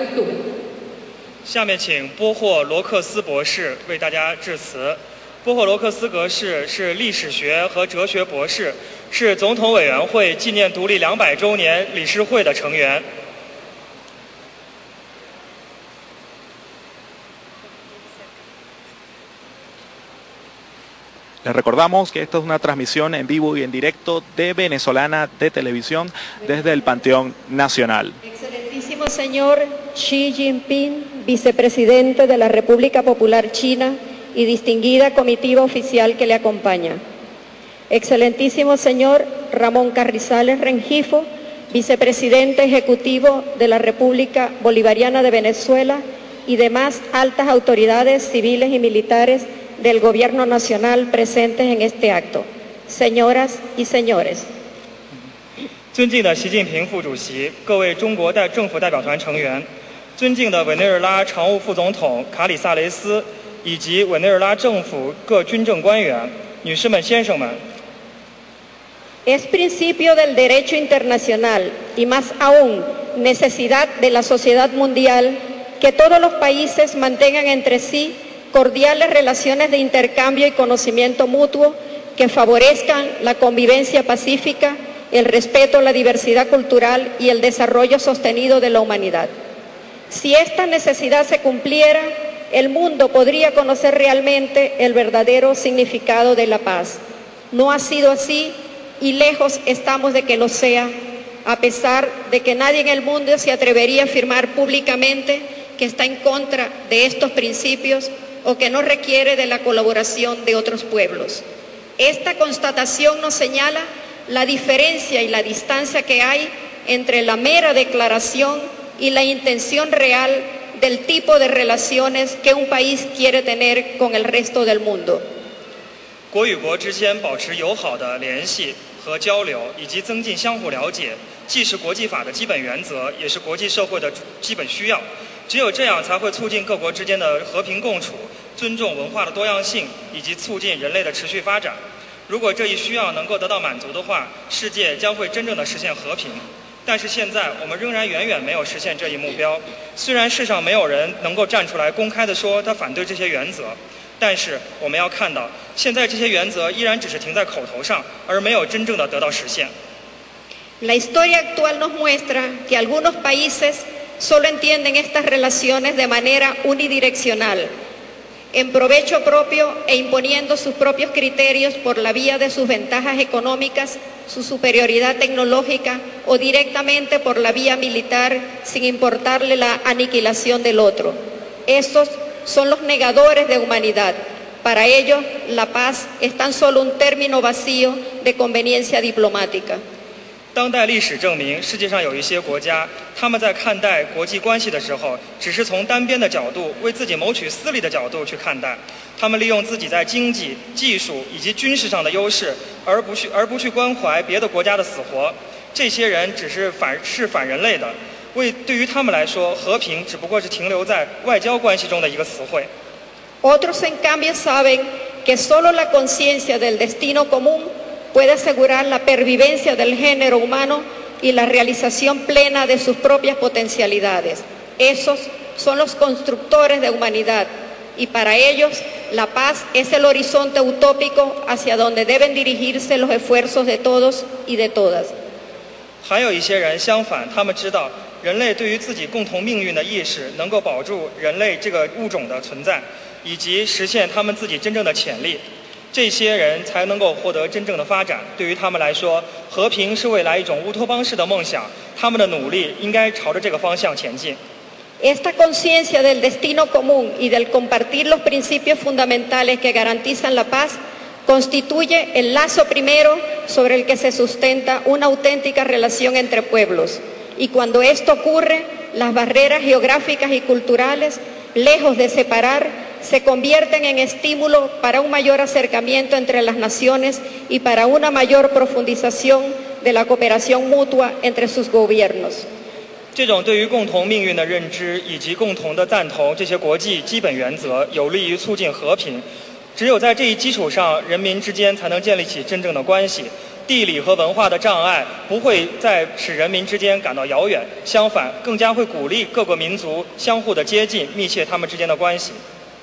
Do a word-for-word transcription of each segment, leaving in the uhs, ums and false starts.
futuro. 下面请波霍罗克斯博士为大家致辞。波霍罗克斯博士是历史学和哲学博士，是总统委员会纪念独立两百周年理事会的成员。 Les recordamos que esta es una transmisión en vivo y en directo de Venezolana de Televisión desde el Panteón Nacional. Excelentísimo señor Xi Jinping, vicepresidente de la República Popular China y distinguida comitiva oficial que le acompaña. Excelentísimo señor Ramón Carrizales Rengifo, vicepresidente ejecutivo de la República Bolivariana de Venezuela y demás altas autoridades civiles y militares del Gobierno Nacional presentes en este acto. Señoras y señores. 尊敬的习近平副主席，各位中国代政府代表团成员，尊敬的委内瑞拉常务副总统卡里萨雷斯以及委内瑞拉政府各军政官员，女士们、先生们。 Es principio del derecho internacional y más aún necesidad de la sociedad mundial que todos los países mantengan entre sí cordiales relaciones de intercambio y conocimiento mutuo que favorezcan la convivencia pacífica, el respeto a la diversidad cultural y el desarrollo sostenido de la humanidad. Si esta necesidad se cumpliera, el mundo podría conocer realmente el verdadero significado de la paz. No ha sido así y lejos estamos de que lo sea, a pesar de que nadie en el mundo se atrevería a afirmar públicamente que está en contra de estos principios o que no requiere de la colaboración de otros pueblos. Esta constatación nos señala la diferencia y la distancia que hay entre la mera declaración y la intención real del tipo de relaciones que un país quiere tener con el resto del mundo. 国与国之间保持友好的联系和交流，以及增进相互了解，既是国际法的基本原则，也是国际社会的基本需要。只有这样，才会促进各国之间的和平共处，尊重文化的多样性，以及促进人类的持续发展。如果这一需要能够得到满足的话，世界将会真正的实现和平。但是现在，我们仍然远远没有实现这一目标。虽然世上没有人能够站出来公开的说他反对这些原则。 但是我们要看到，现在这些原则依然只是停在口头上，而没有真正的得到实现。 La historia actual nos muestra que algunos países solo entienden estas relaciones de manera unidireccional, en provecho propio e imponiendo sus propios criterios por la vía de sus ventajas económicas, su superioridad tecnológica o directamente por la vía militar, sin importarle la aniquilación del otro. Esos son los negadores de humanidad. Para ellos, la paz es tan solo un término vacío de conveniencia diplomática. 当代历史证明，世界上有一些国家，他们在看待国际关系的时候，只是从单边的角度，为自己谋取私利的角度去看待。他们利用自己在经济、技术以及军事上的优势，而不去而不去关怀别的国家的死活。这些人只是反是反人类的。为对于他们来说，和平只不过是停留在外交关系中的一个词汇。 Otros, en cambio, saben que solo la conciencia del destino común puede asegurar la pervivencia del género humano y la realización plena de sus propias potencialidades. Esos son los constructores de humanidad y para ellos la paz es el horizonte utópico hacia donde deben dirigirse los esfuerzos de todos y de todas. 还有一些人相反，他们知道人类对于自己共同命运的意识能够保住人类这个物种的存在，以及实现他们自己真正的潜力。 这些人才能够获得真正的发展。对于他们来说，和平是未来一种乌托邦式的梦想，他们的努力应该朝着这个方向前进。 Esta conciencia del destino común y del compartir los principios fundamentales que garantizan la paz constituye el lazo primero sobre el que se sustenta una auténtica relación entre pueblos. Y cuando esto ocurre, las barreras geográficas y culturales, lejos de separar, se convierten en estímulo para un mayor acercamiento entre las naciones y para una mayor profundización de la cooperación mutua entre sus gobiernos. 这种对于共同命运的认知以及共同的赞同这些国际基本原则，有利于促进和平。只有在这一基础上，人民之间才能建立起真正的关系。 地理和文化的障碍不会再使人民之间感到遥远，相反，更加会鼓励各个民族相互的接近，密切他们之间的关系。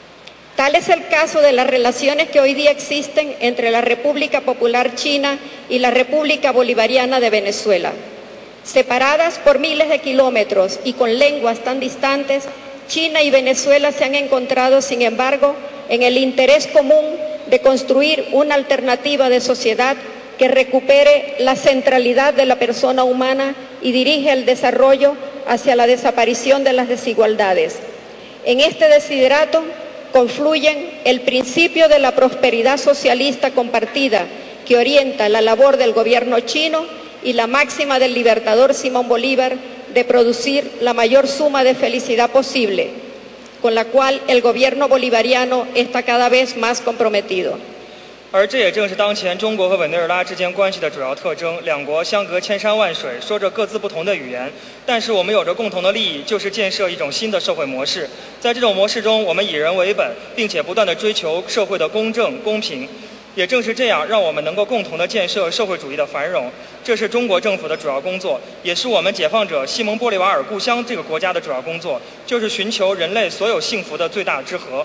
Tal es el caso de las relaciones que hoy día existen entre la República Popular China y la República Bolivariana de Venezuela. Separadas por miles de kilómetros y con lenguas tan distantes, China y Venezuela se han encontrado, sin embargo, en el interés común de construir una alternativa de sociedad que recupere la centralidad de la persona humana y dirige el desarrollo hacia la desaparición de las desigualdades. En este desiderato confluyen el principio de la prosperidad socialista compartida que orienta la labor del gobierno chino y la máxima del libertador Simón Bolívar de producir la mayor suma de felicidad posible, con la cual el gobierno bolivariano está cada vez más comprometido. 而这也正是当前中国和委内瑞拉之间关系的主要特征。两国相隔千山万水，说着各自不同的语言，但是我们有着共同的利益，就是建设一种新的社会模式。在这种模式中，我们以人为本，并且不断地追求社会的公正公平。也正是这样，让我们能够共同地建设社会主义的繁荣。这是中国政府的主要工作，也是我们解放者西蒙波利瓦尔故乡这个国家的主要工作，就是寻求人类所有幸福的最大之和。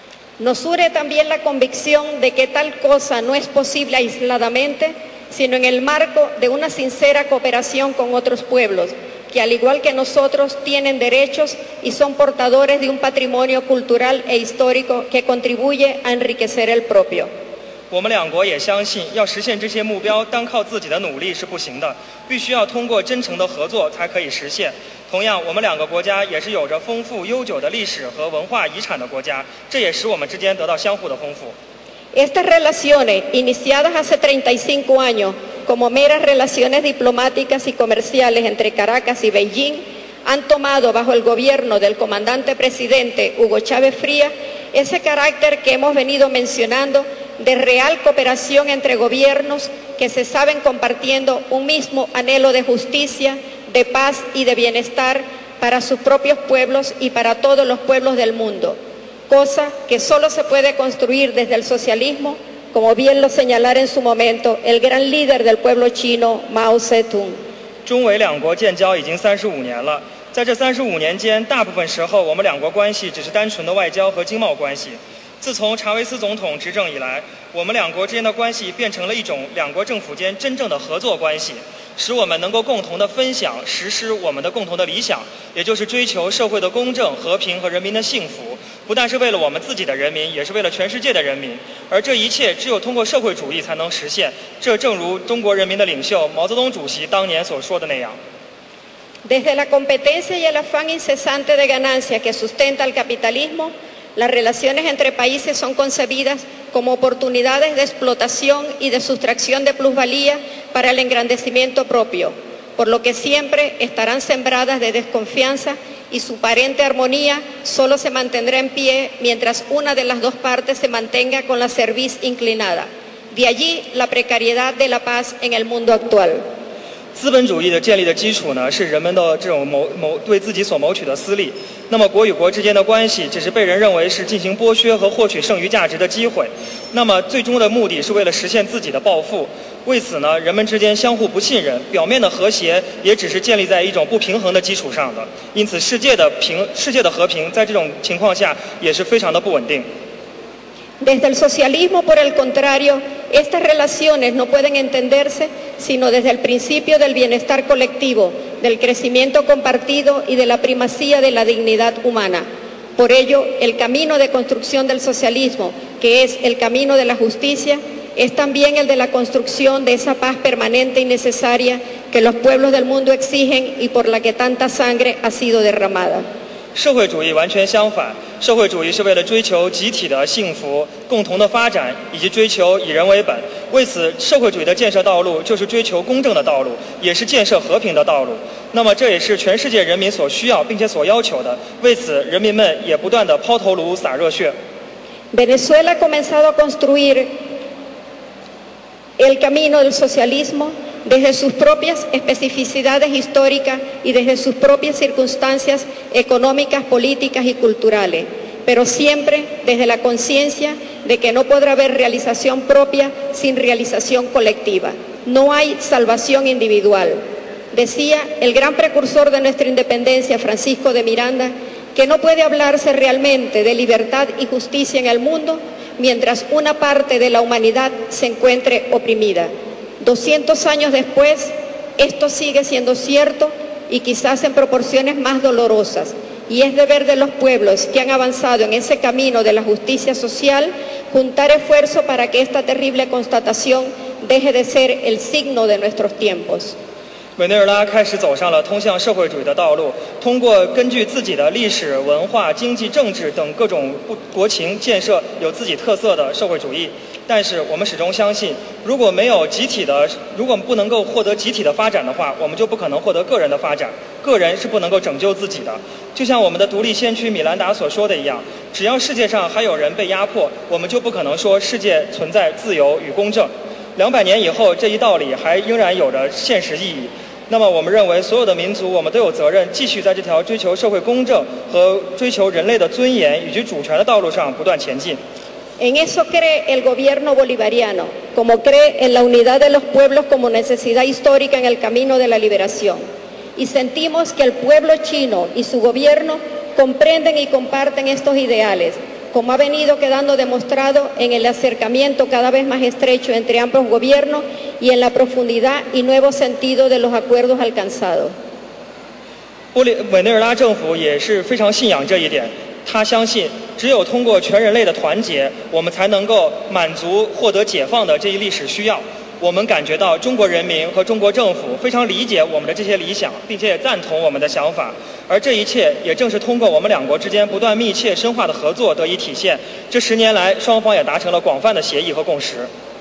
Nos une también la convicción de que tal cosa no es posible aisladamente, sino en el marco de una sincera cooperación con otros pueblos, que al igual que nosotros tienen derechos y son portadores de un patrimonio cultural e histórico que contribuye a enriquecer el propio. 我们两国也相信，要实现这些目标，单靠自己的努力是不行的，必须要通过真诚的合作才可以实现。同样，我们两个国家也是有着丰富悠久的历史和文化遗产的国家，这也使我们之间得到相互的丰富。 Estas relaciones, iniciadas hace treinta y cinco años como meras relaciones diplomáticas y comerciales entre Caracas y Beijing, han tomado bajo el gobierno del comandante presidente Hugo Chávez Frías ese carácter que hemos venido mencionando de real cooperación entre gobiernos que se saben compartiendo un mismo anhelo de justicia, de paz y de bienestar para sus propios pueblos y para todos los pueblos del mundo, cosa que solo se puede construir desde el socialismo, como bien lo señalara en su momento el gran líder del pueblo chino, Mao Zedong. 中维两国建交已经三十五年了，在这三十五年间，大部分时候我们两国关系只是单纯的外交和经贸关系。自从查韦斯总统执政以来，我们两国之间的关系变成了一种两国政府间真正的合作关系，使我们能够共同的分享、实施我们的共同的理想，也就是追求社会的公正、和平和人民的幸福。不但是为了我们自己的人民，也是为了全世界的人民。而这一切只有通过社会主义才能实现。这正如中国人民的领袖毛泽东主席当年所说的那样。 Desde la competencia y el afán incesante de ganancia que sustenta el capitalismo, las relaciones entre países son concebidas como oportunidades de explotación y de sustracción de plusvalía para el engrandecimiento propio, por lo que siempre estarán sembradas de desconfianza y su aparente armonía solo se mantendrá en pie mientras una de las dos partes se mantenga con la cerviz inclinada. De allí la precariedad de la paz en el mundo actual. 资本主义的建立的基础呢，是人们的这种谋谋对自己所谋取的私利。那么国与国之间的关系，只是被人认为是进行剥削和获取剩余价值的机会。那么最终的目的是为了实现自己的抱负。为此呢，人们之间相互不信任，表面的和谐也只是建立在一种不平衡的基础上的。因此，世界的平世界的和平在这种情况下也是非常的不稳定。 Desde el socialismo, por el contrario, estas relaciones no pueden entenderse sino desde el principio del bienestar colectivo, del crecimiento compartido y de la primacía de la dignidad humana. Por ello, el camino de construcción del socialismo, que es el camino de la justicia, es también el de la construcción de esa paz permanente y necesaria que los pueblos del mundo exigen y por la que tanta sangre ha sido derramada. 社会主义完全相反，社会主义是为了追求集体的幸福、共同的发展以及追求以人为本。为此，社会主义的建设道路就是追求公正的道路，也是建设和平的道路。那么，这也是全世界人民所需要并且所要求的。为此，人民们也不断地抛头颅、洒热血。 Venezuela ha comenzado a construir el camino del socialismo desde sus propias especificidades históricas y desde sus propias circunstancias económicas, políticas y culturales, pero siempre desde la conciencia de que no podrá haber realización propia sin realización colectiva. no hay salvación individual. Decía el gran precursor de nuestra independencia, Francisco de Miranda, que no puede hablarse realmente de libertad y justicia en el mundo mientras una parte de la humanidad se encuentre oprimida. doscientos años después, esto sigue siendo cierto y quizás en proporciones más dolorosas, y es deber de los pueblos que han avanzado en ese camino de la justicia social juntar esfuerzo para que esta terrible constatación deje de ser el signo de nuestros tiempos. 委内瑞拉开始走上了通向社会主义的道路，通过根据自己的历史、文化、经济、政治等各种国情建设有自己特色的社会主义。但是我们始终相信，如果没有集体的，如果不能够获得集体的发展的话，我们就不可能获得个人的发展。个人是不能够拯救自己的。就像我们的独立先驱米兰达所说的一样，只要世界上还有人被压迫，我们就不可能说世界存在自由与公正。两百年以后，这一道理还仍然有着现实意义。那么我们认为所有的民族我们都有责任继续在这条追求社会公正和追求人类的尊严以及主权的道路上不断前进。 En eso cree el gobierno bolivariano, como cree en la unidad de los pueblos como necesidad histórica en el camino de la liberación. Y sentimos que el pueblo chino y su gobierno comprenden y comparten estos ideales, como ha venido quedando demostrado en el acercamiento cada vez más estrecho entre ambos gobiernos y en la profundidad y nuevo sentido de los acuerdos alcanzados. 委内瑞拉政府也是非常信仰这一点。 他相信，只有通过全人类的团结，我们才能够满足获得解放的这一历史需要。我们感觉到中国人民和中国政府非常理解我们的这些理想，并且也赞同我们的想法。而这一切也正是通过我们两国之间不断密切深化的合作得以体现。这十年来，双方也达成了广泛的协议和共识。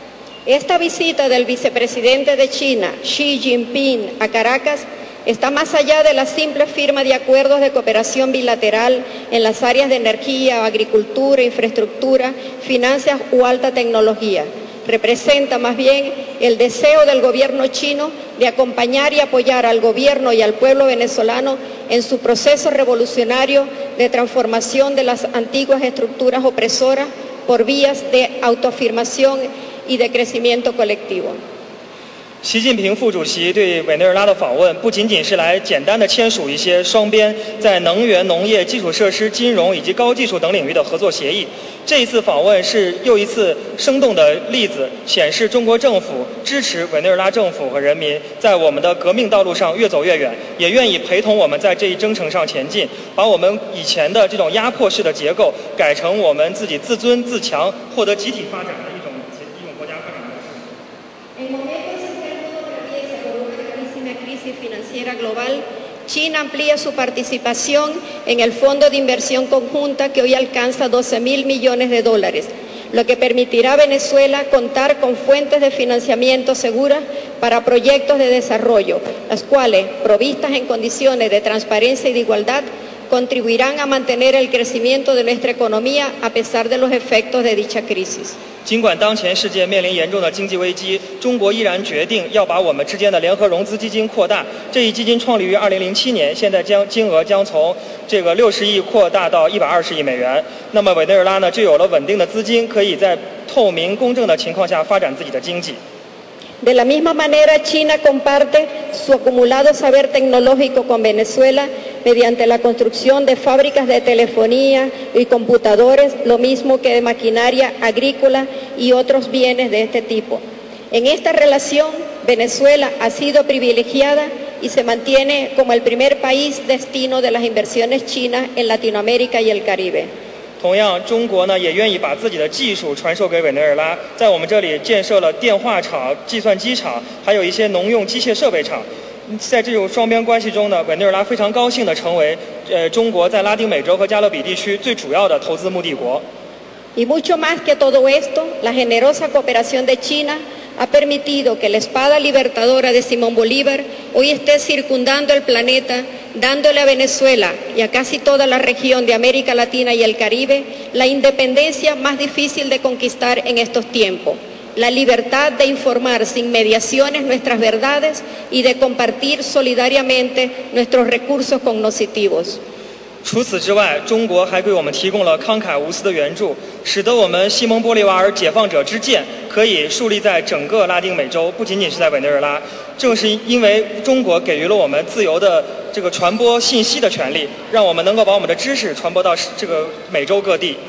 Esta visita del vicepresidente de China, Xi Jinping, a Caracas está más allá de la simple firma de acuerdos de cooperación bilateral en las áreas de energía, agricultura, infraestructura, finanzas u alta tecnología. Representa más bien el deseo del gobierno chino de acompañar y apoyar al gobierno y al pueblo venezolano en su proceso revolucionario de transformación de las antiguas estructuras opresoras por vías de autoafirmación y de crecimiento colectivo. 习近平副主席对委内瑞拉的访问，不仅仅是来简单的签署一些双边在能源、农业、基础设施、金融以及高技术等领域的合作协议。这一次访问是又一次生动的例子，显示中国政府支持委内瑞拉政府和人民在我们的革命道路上越走越远，也愿意陪同我们在这一征程上前进，把我们以前的这种压迫式的结构改成我们自己自尊自强、获得集体发展的一种一种国家发展模式。 financiera global, China amplía su participación en el Fondo de Inversión Conjunta que hoy alcanza doce mil millones de dólares, lo que permitirá a Venezuela contar con fuentes de financiamiento seguras para proyectos de desarrollo, las cuales, provistas en condiciones de transparencia y de igualdad, contribuirán a mantener el crecimiento de nuestra economía a pesar de los efectos de dicha crisis. 尽管当前世界面临严重的经济危机，中国依然决定要把我们之间的联合融资基金扩大。这一基金创立于二零零七年，现在将金额将从这个六十亿扩大到一百二十亿美元。那么委内瑞拉呢，就有了稳定的资金，可以在透明公正的情况下发展自己的经济。 De la misma manera, China comparte su acumulado saber tecnológico con Venezuela mediante la construcción de fábricas de telefonía y computadores, lo mismo que de maquinaria agrícola y otros bienes de este tipo. En esta relación, Venezuela ha sido privilegiada y se mantiene como el primer país destino de las inversiones chinas en Latinoamérica y el Caribe. 同样，中国呢也愿意把自己的技术传授给委内瑞拉，在我们这里建设了电话厂、计算机厂，还有一些农用机械设备厂。在这种双边关系中呢，委内瑞拉非常高兴地成为呃中国在拉丁美洲和加勒比地区最主要的投资目的国。 Y mucho más que todo esto, la generosa cooperación de China ha permitido que la espada libertadora de Simón Bolívar hoy esté circundando el planeta, dándole a Venezuela y a casi toda la región de América Latina y el Caribe la independencia más difícil de conquistar en estos tiempos, la libertad de informar sin mediaciones nuestras verdades y de compartir solidariamente nuestros recursos cognitivos. 除此之外，中国还给我们提供了慷慨无私的援助，使得我们西蒙波利瓦尔解放者之剑可以树立在整个拉丁美洲，不仅仅是在委内瑞拉。正是因为中国给予了我们自由的这个传播信息的权利，让我们能够把我们的知识传播到这个美洲各地。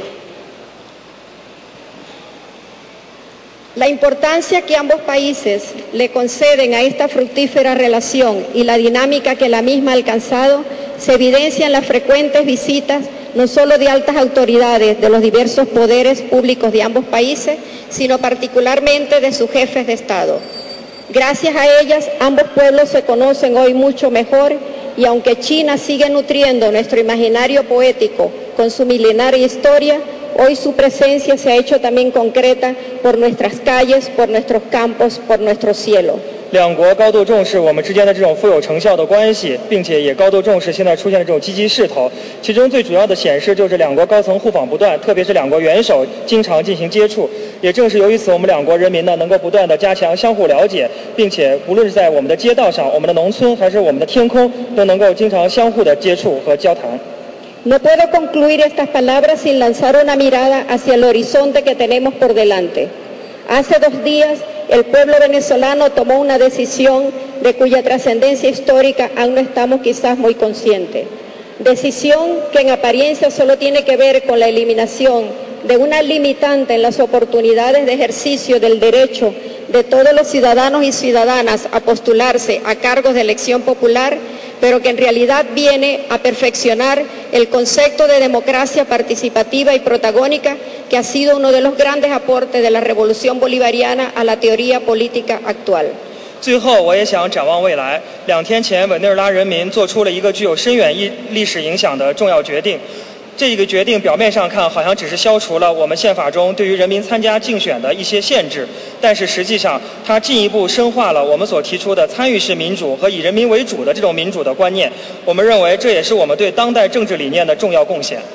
La importancia que ambos países le conceden a esta fructífera relación y la dinámica que la misma ha alcanzado se evidencia en las frecuentes visitas no solo de altas autoridades de los diversos poderes públicos de ambos países, sino particularmente de sus jefes de Estado. Gracias a ellas, ambos pueblos se conocen hoy mucho mejor y aunque China sigue nutriendo nuestro imaginario poético con su milenaria historia, hoy su presencia se ha hecho también concreta por nuestras calles, por nuestros campos, por nuestro cielo. 两国高度重视我们之间的这种富有成效的关系，并且也高度重视现在出现的这种积极势头。其中最主要的显示就是两国高层互访不断，特别是两国元首经常进行接触。也正是由于此，我们两国人民呢能够不断的加强相互了解，并且无论是在我们的街道上、我们的农村还是我们的天空，都能够经常相互的接触和交谈。 No puedo concluir estas palabras sin lanzar una mirada hacia el horizonte que tenemos por delante. Hace dos días, el pueblo venezolano tomó una decisión de cuya trascendencia histórica aún no estamos quizás muy conscientes. Decisión que en apariencia solo tiene que ver con la eliminación de una limitante en las oportunidades de ejercicio del derecho de todos los ciudadanos y ciudadanas a postularse a cargos de elección popular, pero que en realidad viene a perfeccionar el concepto de democracia participativa y protagónica que ha sido uno de los grandes aportes de la revolución bolivariana a la teoría política actual. 最后，我也想展望未来。两天前，委内瑞拉人民做出了一个具有深远意历史影响的重要决定。这个决定表面上看好像只是消除了我们宪法中对于人民参加竞选的一些限制，但是实际上它进一步深化了我们所提出的参与式民主和以人民为主的这种民主的观念。我们认为这也是我们对当代政治理念的重要贡献。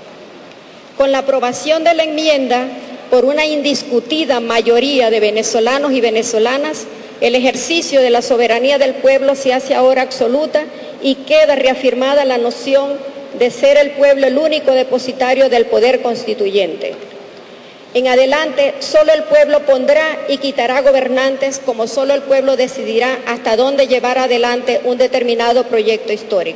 Con la aprobación de la enmienda por una indiscutida mayoría de venezolanos y venezolanas, el ejercicio de la soberanía del pueblo se hace ahora absoluta y queda reafirmada la noción de ser el pueblo el único depositario del poder constituyente. En adelante, solo el pueblo pondrá y quitará gobernantes, como solo el pueblo decidirá hasta dónde llevar adelante un determinado proyecto histórico.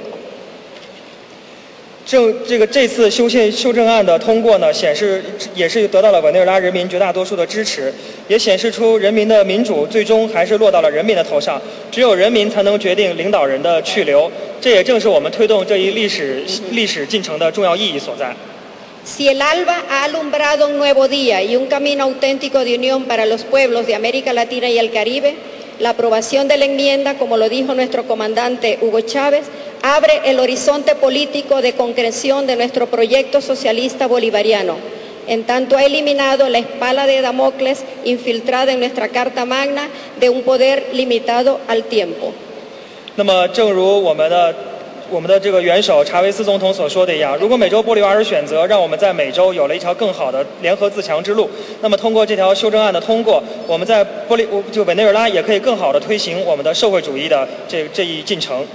正这个这次修宪修正案的通过呢，显示也是得到了委内瑞拉人民绝大多数的支持，也显示出人民的民主最终还是落到了人民的头上，只有人民才能决定领导人的去留。这也正是我们推动这一历史历史进程的重要意义所在。 Si el alba ha alumbrado un nuevo día y un camino auténtico de unión para los pueblos de América Latina y el Caribe, la aprobación de la enmienda, como lo dijo nuestro comandante Hugo Chávez, abre el horizonte político de concreción de nuestro proyecto socialista bolivariano. En tanto ha eliminado la espada de Damocles infiltrada en nuestra Carta Magna de un poder limitado al tiempo. 那么，正如我们的我们的这个元首查韦斯总统所说的一样，如果美洲玻利瓦尔选择让我们在美洲有了一条更好的联合自强之路，那么通过这条修正案的通过，我们在玻利就委内瑞拉也可以更好的推行我们的社会主义的这这一进程。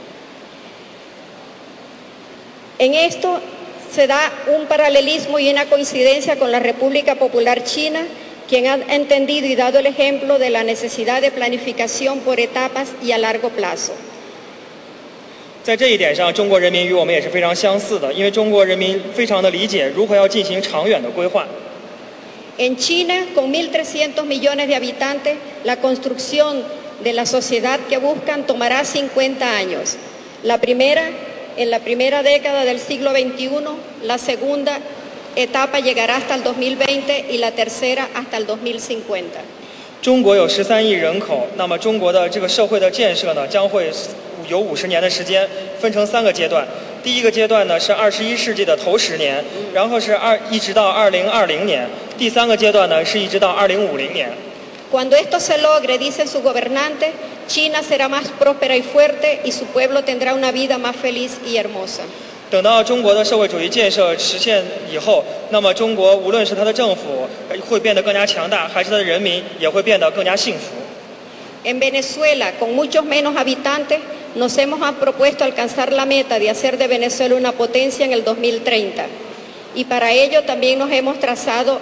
En esto se da un paralelismo y una coincidencia con la República Popular China, quien ha entendido y dado el ejemplo de la necesidad de planificación por etapas y a largo plazo. 在这一点上，中国人民与我们也是非常相似的，因为中国人民非常的理解如何要进行长远的规划。 En China, con mil trescientos millones de habitantes, la construcción de la sociedad que buscan tomará cincuenta años. La primera, en la primera década del siglo veintiuno, la segunda etapa llegará hasta el dos mil veinte y la tercera hasta el dos mil cincuenta. 中国有十三亿人口，那么中国的这个社会的建设呢，将会有五十年的时间，分成三个阶段。第一个阶段呢是二十一世纪的头十年，然后是二一直到二零二零年，第三个阶段呢是一直到二零五零年。 Cuando esto se logre, dicen sus gobernantes, China será más próspera y fuerte y su pueblo tendrá una vida más feliz y hermosa. 等到中国的社会主义建设实现以后，那么中国无论是它的政府会变得更加强大，还是它的人民也会变得更加幸福。 En Venezuela, con muchos menos habitantes, nos hemos propuesto alcanzar la meta de hacer de Venezuela una potencia en el dos mil treinta. Y para ello también nos hemos trazado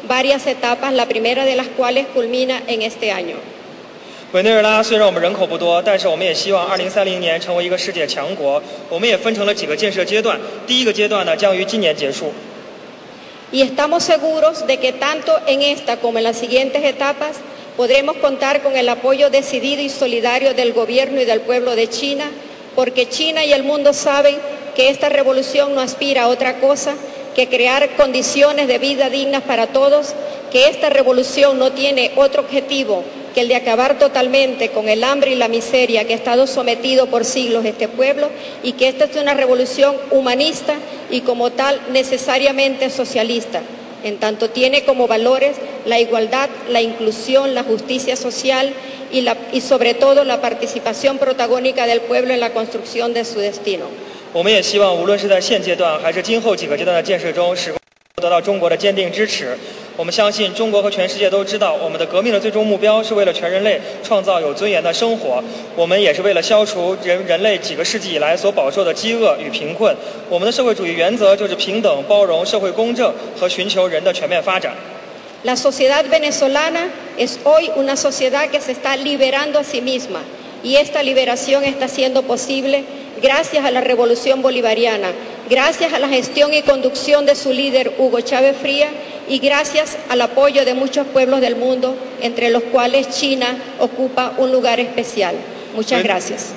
varias etapas, la primera de las cuales culmina en este año. 委内瑞拉虽然我们人口不多，但是我们也希望二零三零年成为一个世界强国。我们也分成了几个建设阶段，第一个阶段呢将于今年结束。 Y estamos seguros de que tanto en esta como en las siguientes etapas podremos contar con el apoyo decidido y solidario del gobierno y del pueblo de China, porque China y el mundo saben que esta revolución no aspira a otra cosa que crear condiciones de vida dignas para todos, que esta revolución no tiene otro objetivo que el de acabar totalmente con el hambre y la miseria que ha estado sometido por siglos este pueblo, y que esta es una revolución humanista y como tal necesariamente socialista, en tanto tiene como valores la igualdad, la inclusión, la justicia social y, la, y sobre todo la participación protagónica del pueblo en la construcción de su destino. 我们也希望，无论是在现阶段还是今后几个阶段的建设中，使得到中国的坚定支持。我们相信，中国和全世界都知道，我们的革命的最终目标是为了全人类创造有尊严的生活。我们也是为了消除人人类几个世纪以来所饱受的饥饿与贫困。我们的社会主义原则就是平等、包容、社会公正和寻求人的全面发展。 La sociedad venezolana es hoy una sociedad que se está liberando a sí misma, y esta liberación está siendo posible gracias a la revolución bolivariana, gracias a la gestión y conducción de su líder Hugo Chávez Frías y gracias al apoyo de muchos pueblos del mundo, entre los cuales China ocupa un lugar especial. Muchas gracias.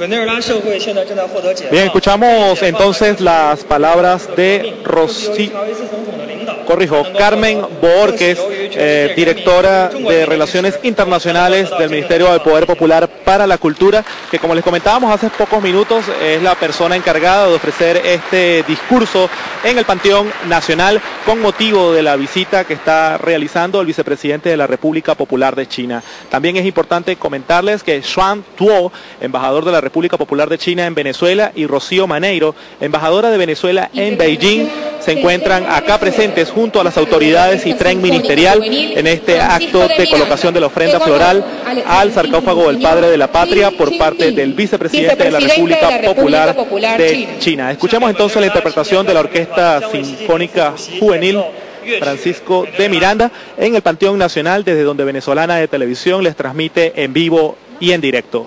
Bien, escuchamos entonces las palabras de Rosy, corrijo, Carmen Bohórquez, eh, directora de Relaciones Internacionales del Ministerio del Poder Popular para la Cultura, que como les comentábamos hace pocos minutos es la persona encargada de ofrecer este discurso en el Panteón Nacional con motivo de la visita que está realizando el vicepresidente de la República Popular de China. También es importante comentarles que Xuan Tuo, embajador de la República Popular de China en Venezuela, y Rocío Maneiro, embajadora de Venezuela en Beijing, se encuentran acá presentes junto a las autoridades y tren ministerial en este acto de colocación de la ofrenda floral al sarcófago del Padre de la Patria por parte del vicepresidente de la República Popular de China. Escuchemos entonces la interpretación de la Orquesta Sinfónica Juvenil Francisco de Miranda en el Panteón Nacional, desde donde Venezolana de Televisión les transmite en vivo y en directo.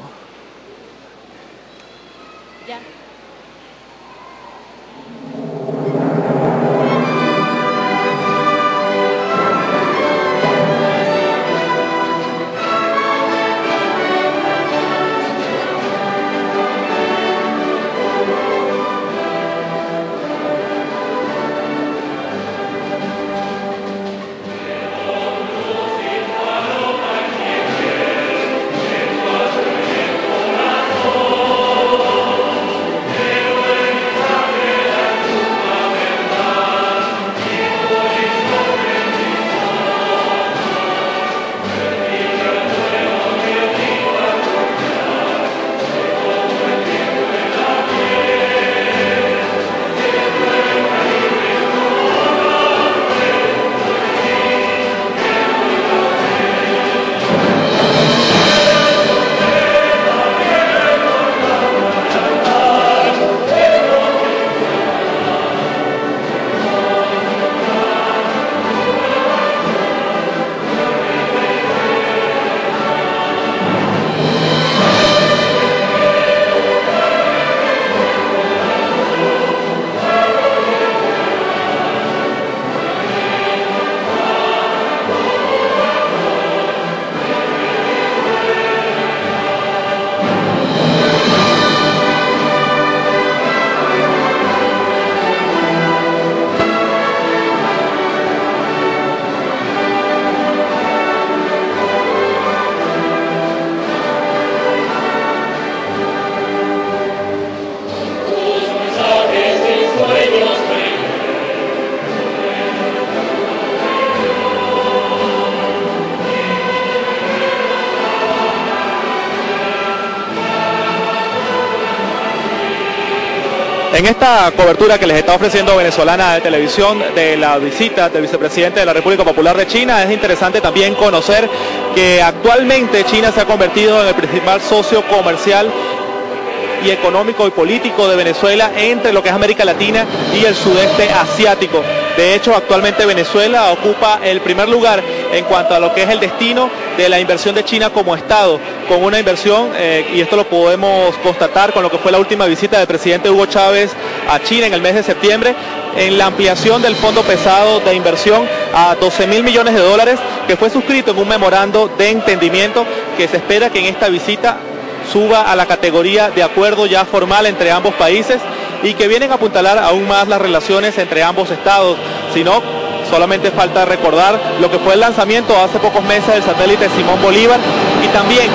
En esta cobertura que les está ofreciendo Venezolana de Televisión de la visita del vicepresidente de la República Popular de China, es interesante también conocer que actualmente China se ha convertido en el principal socio comercial y económico y político de Venezuela entre lo que es América Latina y el sudeste asiático. De hecho, actualmente Venezuela ocupa el primer lugar en cuanto a lo que es el destino de la inversión de China como Estado, con una inversión, eh, y esto lo podemos constatar con lo que fue la última visita del presidente Hugo Chávez a China en el mes de septiembre, en la ampliación del fondo pesado de inversión a doce mil millones de dólares, que fue suscrito en un memorando de entendimiento que se espera que en esta visita suba a la categoría de acuerdo ya formal entre ambos países y que vienen a apuntalar aún más las relaciones entre ambos estados. Si no, solamente falta recordar lo que fue el lanzamiento hace pocos meses del satélite Simón Bolívar y también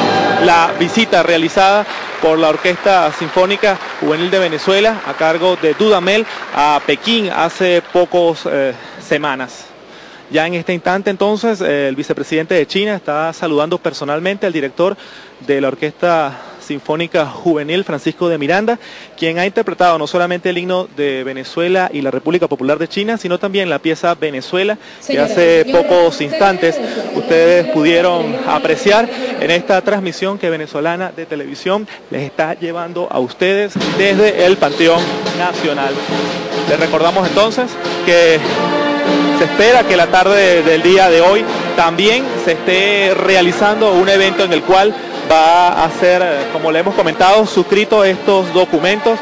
la visita realizada por la Orquesta Sinfónica Juvenil de Venezuela a cargo de Dudamel a Pekín hace pocos eh, semanas. Ya en este instante entonces eh, el vicepresidente de China está saludando personalmente al director de la Orquesta Sinfónica Juvenil, Francisco de Miranda, quien ha interpretado no solamente el himno de Venezuela y la República Popular de China, sino también la pieza Venezuela, que hace pocos instantes ustedes pudieron apreciar en esta transmisión que Venezolana de Televisión les está llevando a ustedes desde el Panteón Nacional. Les recordamos entonces que se espera que la tarde del día de hoy también se esté realizando un evento en el cual va a ser, como le hemos comentado, suscrito estos documentos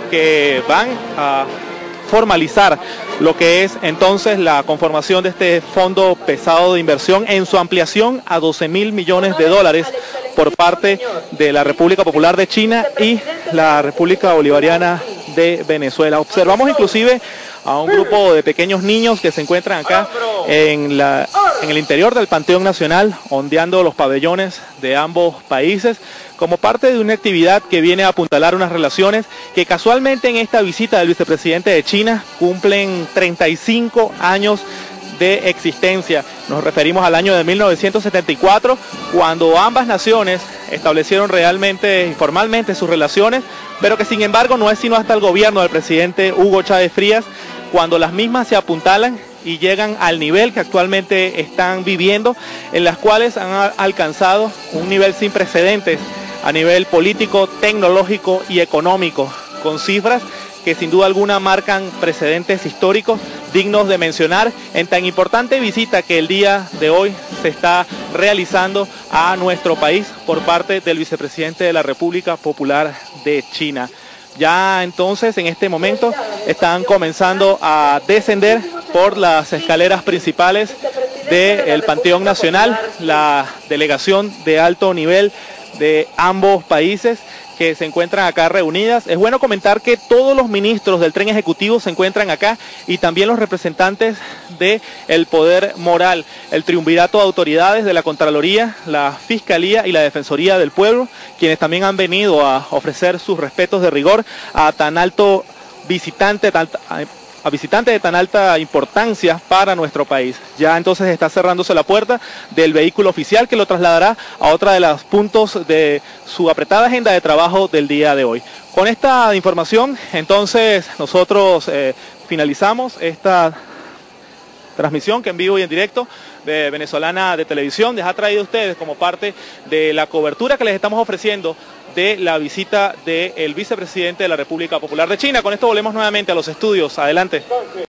que van a formalizar lo que es entonces la conformación de este fondo pesado de inversión en su ampliación a doce mil millones de dólares por parte de la República Popular de China y la República Bolivariana de Venezuela. Observamos inclusive a un grupo de pequeños niños que se encuentran acá en, la, en el interior del Panteón Nacional, ondeando los pabellones de ambos países, como parte de una actividad que viene a apuntalar unas relaciones que casualmente en esta visita del vicepresidente de China cumplen treinta y cinco años de existencia. Nos referimos al año de mil novecientos setenta y cuatro, cuando ambas naciones establecieron realmente y formalmente sus relaciones, pero que sin embargo no es sino hasta el gobierno del presidente Hugo Chávez Frías cuando las mismas se apuntalan y llegan al nivel que actualmente están viviendo, en las cuales han alcanzado un nivel sin precedentes a nivel político, tecnológico y económico, con cifras que sin duda alguna marcan precedentes históricos dignos de mencionar en tan importante visita que el día de hoy se está realizando a nuestro país por parte del vicepresidente de la República Popular de China. Ya entonces en este momento están comenzando a descender por las escaleras principales del Panteón Nacional la delegación de alto nivel de ambos países que se encuentran acá reunidas. Es bueno comentar que todos los ministros del tren ejecutivo se encuentran acá y también los representantes del poder moral, el triunvirato de autoridades de la Contraloría, la Fiscalía y la Defensoría del Pueblo, quienes también han venido a ofrecer sus respetos de rigor a tan alto visitante, tan, a visitantes de tan alta importancia para nuestro país. Ya entonces está cerrándose la puerta del vehículo oficial que lo trasladará a otra de los puntos de su apretada agenda de trabajo del día de hoy. Con esta información, entonces, nosotros eh, finalizamos esta transmisión que en vivo y en directo de Venezolana de Televisión les ha traído a ustedes como parte de la cobertura que les estamos ofreciendo de la visita del vicepresidente de la República Popular de China. Con esto volvemos nuevamente a los estudios. Adelante.